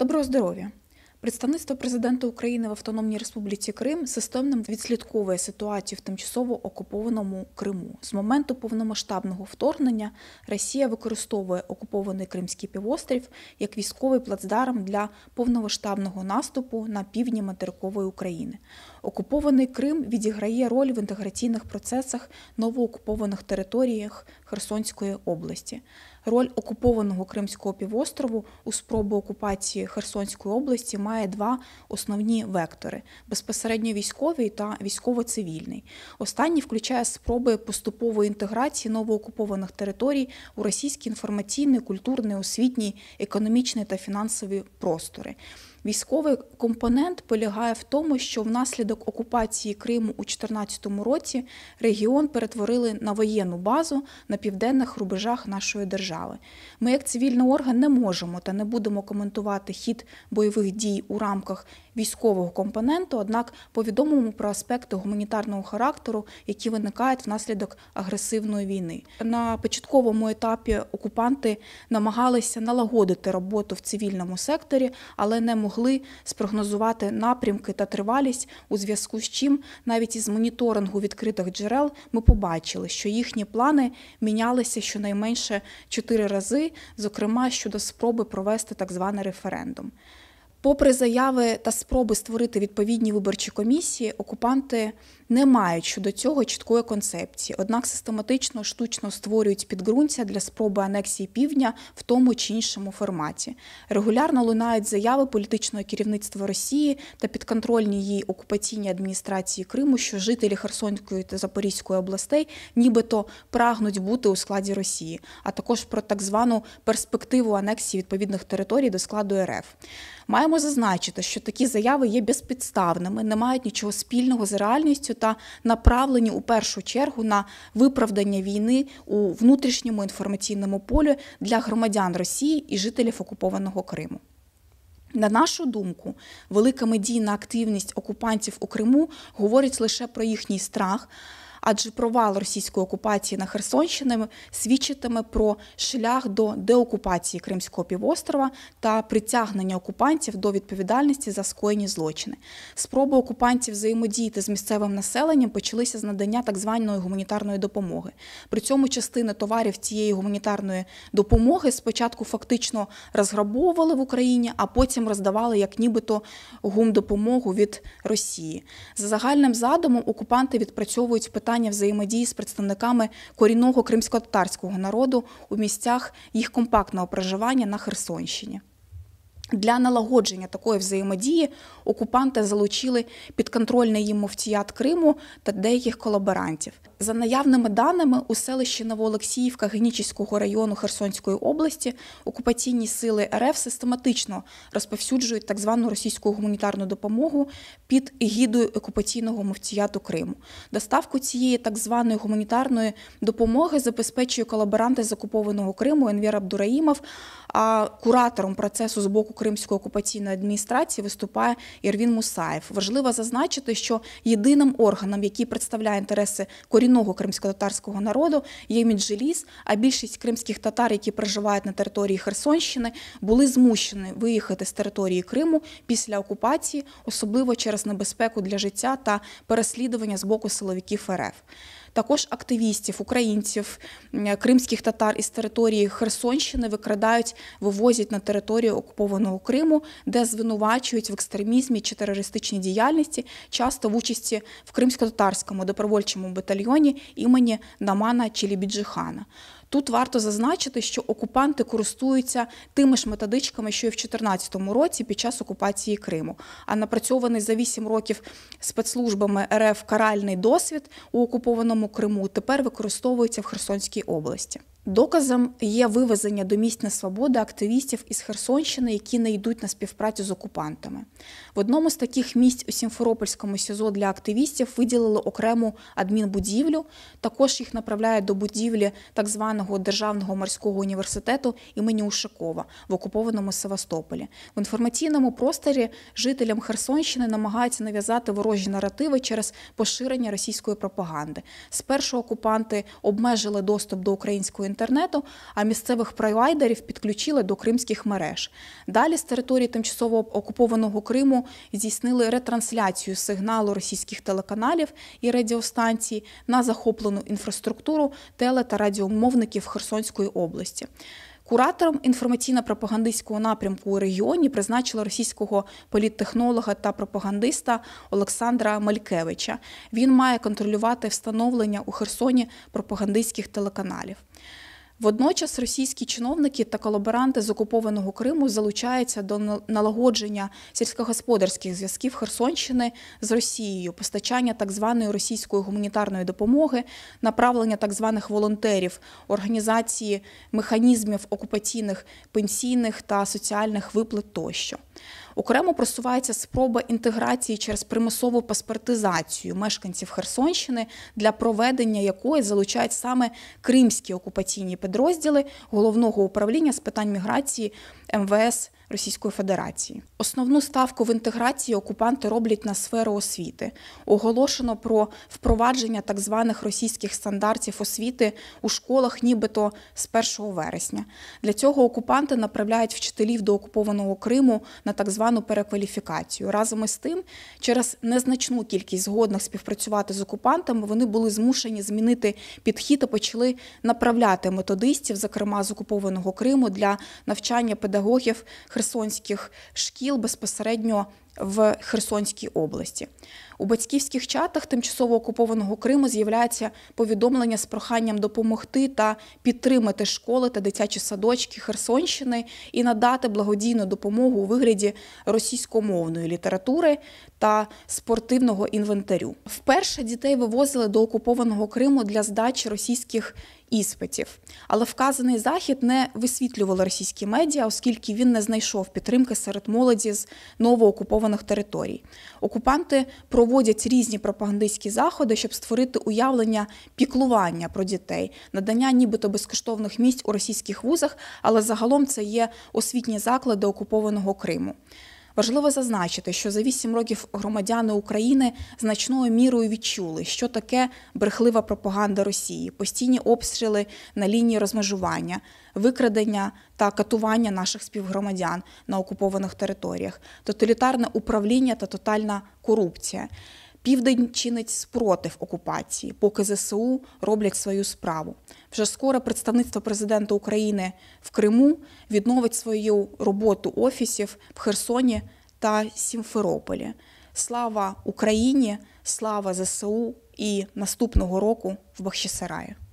Доброго здоров'я! Представництво президента України в Автономній Республіці Крим системно відслідковує ситуацію в тимчасово окупованому Криму. З моменту повномасштабного вторгнення Росія використовує окупований Кримський півострів як військовий плацдарм для повномасштабного наступу на півдні материкової України. Окупований Крим відіграє роль в інтеграційних процесах новоокупованих територіях Херсонської області. Роль окупованого Кримського півострову у спробі окупації Херсонської області має два основні вектори – безпосередньо військовий та військово-цивільний. Останній включає спроби поступової інтеграції новоокупованих територій у російський інформаційний, культурний, освітній, економічний та фінансові простори. Військовий компонент полягає в тому, що внаслідок окупації Криму у 2014 році регіон перетворили на воєнну базу на південних рубежах нашої держави. Ми як цивільний орган не можемо та не будемо коментувати хід бойових дій у рамках військового компоненту, однак повідомимо про аспекти гуманітарного характеру, які виникають внаслідок агресивної війни. На початковому етапі окупанти намагалися налагодити роботу в цивільному секторі, але не могли спрогнозувати напрямки та тривалість, у зв'язку з чим навіть із моніторингу відкритих джерел ми побачили, що їхні плани мінялися щонайменше 4 рази, зокрема щодо спроби провести так званий референдум. Попри заяви та спроби створити відповідні виборчі комісії, окупанти не мають щодо цього чіткої концепції, однак систематично, штучно створюють підґрунтя для спроби анексії півдня в тому чи іншому форматі. Регулярно лунають заяви політичного керівництва Росії та підконтрольні їй окупаційній адміністрації Криму, що жителі Херсонської та Запорізької областей нібито прагнуть бути у складі Росії, а також про так звану перспективу анексії відповідних територій до складу РФ. Маємо зазначити, що такі заяви є безпідставними, не мають нічого спільного з реальністю та направлені у першу чергу на виправдання війни у внутрішньому інформаційному полі для громадян Росії і жителів окупованого Криму. На нашу думку, велика медійна активність окупантів у Криму говорить лише про їхній страх, адже провал російської окупації на Херсонщині свідчитиме про шлях до деокупації Кримського півострова та притягнення окупантів до відповідальності за скоєні злочини. Спроби окупантів взаємодіяти з місцевим населенням почалися з надання так званої гуманітарної допомоги. При цьому частини товарів цієї гуманітарної допомоги спочатку фактично розграбовували в Україні, а потім роздавали як нібито гумдопомогу від Росії. За загальним задумом окупанти відпрацьовують питання взаємодії з представниками корінного кримськотатарського народу у місцях їх компактного проживання на Херсонщині. Для налагодження такої взаємодії окупанти залучили підконтрольний їм муфтіят Криму та деяких колаборантів. За наявними даними, у селищі Новоолексіївка Генічеського району Херсонської області окупаційні сили РФ систематично розповсюджують так звану російську гуманітарну допомогу під егідою окупаційного муфтіяту Криму. Доставку цієї так званої гуманітарної допомоги забезпечує колаборанти з окупованого Криму Енвер Абдураїмов, а куратором процесу з боку Кримської окупаційної адміністрації виступає Ервін Мусаєв. Важливо зазначити, що єдиним органом, який представляє інтереси корінного кримськотатарського народу, є Меджліс, а більшість кримських татар, які проживають на території Херсонщини, були змушені виїхати з території Криму після окупації, особливо через небезпеку для життя та переслідування з боку силовиків РФ. Також активістів, українців, кримських татар із території Херсонщини викрадають, вивозять на територію окупованого Криму, де звинувачують в екстремізмі чи терористичній діяльності, часто в участі в кримсько-татарському добровольчому батальйоні імені Намана Челебіджихана. Тут варто зазначити, що окупанти користуються тими ж методичками, що і в 2014 році під час окупації Криму. А напрацьований за 8 років спецслужбами РФ каральний досвід у окупованому Криму тепер використовується в Херсонській області. Доказом є вивезення до місць несвободи активістів із Херсонщини, які не йдуть на співпрацю з окупантами. В одному з таких місць у Сімферопольському СІЗО для активістів виділили окрему адмінбудівлю. Також їх направляють до будівлі так званого Державного морського університету імені Ушакова в окупованому Севастополі. В інформаційному просторі жителям Херсонщини намагаються нав'язати ворожі наративи через поширення російської пропаганди. Спершу окупанти обмежили доступ до української інтернету, а місцевих провайдерів підключили до кримських мереж. Далі з території тимчасово окупованого Криму здійснили ретрансляцію сигналу російських телеканалів і радіостанцій на захоплену інфраструктуру теле- та радіомовників Херсонської області. Куратором інформаційно-пропагандистського напрямку у регіоні призначили російського політтехнолога та пропагандиста Олександра Малькевича. Він має контролювати встановлення у Херсоні пропагандистських телеканалів. Водночас російські чиновники та колаборанти з окупованого Криму залучаються до налагодження сільськогосподарських зв'язків Херсонщини з Росією, постачання так званої російської гуманітарної допомоги, направлення так званих волонтерів, організації механізмів окупаційних пенсійних та соціальних виплат тощо. Окремо просувається спроба інтеграції через примусову паспортизацію мешканців Херсонщини, для проведення якої залучають саме кримські окупаційні підрозділи Головного управління з питань міграції МВС Російської Федерації. Основну ставку в інтеграції окупанти роблять на сферу освіти. Оголошено про впровадження так званих російських стандартів освіти у школах нібито з 1 вересня. Для цього окупанти направляють вчителів до окупованого Криму на так звану перекваліфікацію. Разом із тим, через незначну кількість згодних співпрацювати з окупантами, вони були змушені змінити підхід і почали направляти методистів, зокрема з окупованого Криму, для навчання педагогів херсонських шкіл безпосередньо в Херсонській області. У батьківських чатах тимчасово окупованого Криму з'являється повідомлення з проханням допомогти та підтримати школи та дитячі садочки Херсонщини і надати благодійну допомогу у вигляді російськомовної літератури та спортивного інвентарю. Вперше дітей вивозили до окупованого Криму для здачі російських іспитів. Але вказаний захід не висвітлювали російські медіа, оскільки він не знайшов підтримки серед молоді з новоокупованих територій. Окупанти проводять різні пропагандистські заходи, щоб створити уявлення піклування про дітей, надання нібито безкоштовних місць у російських вузах, але загалом це є освітні заклади окупованого Криму. Важливо зазначити, що за 8 років громадяни України значною мірою відчули, що таке брехлива пропаганда Росії, постійні обстріли на лінії розмежування, викрадення та катування наших співгромадян на окупованих територіях, тоталітарне управління та тотальна корупція. Південь чинить спротив окупації, поки ЗСУ роблять свою справу. Вже скоро представництво президента України в Криму відновить свою роботу офісів в Херсоні та Сімферополі. Слава Україні, слава ЗСУ і наступного року в Бахчисараї.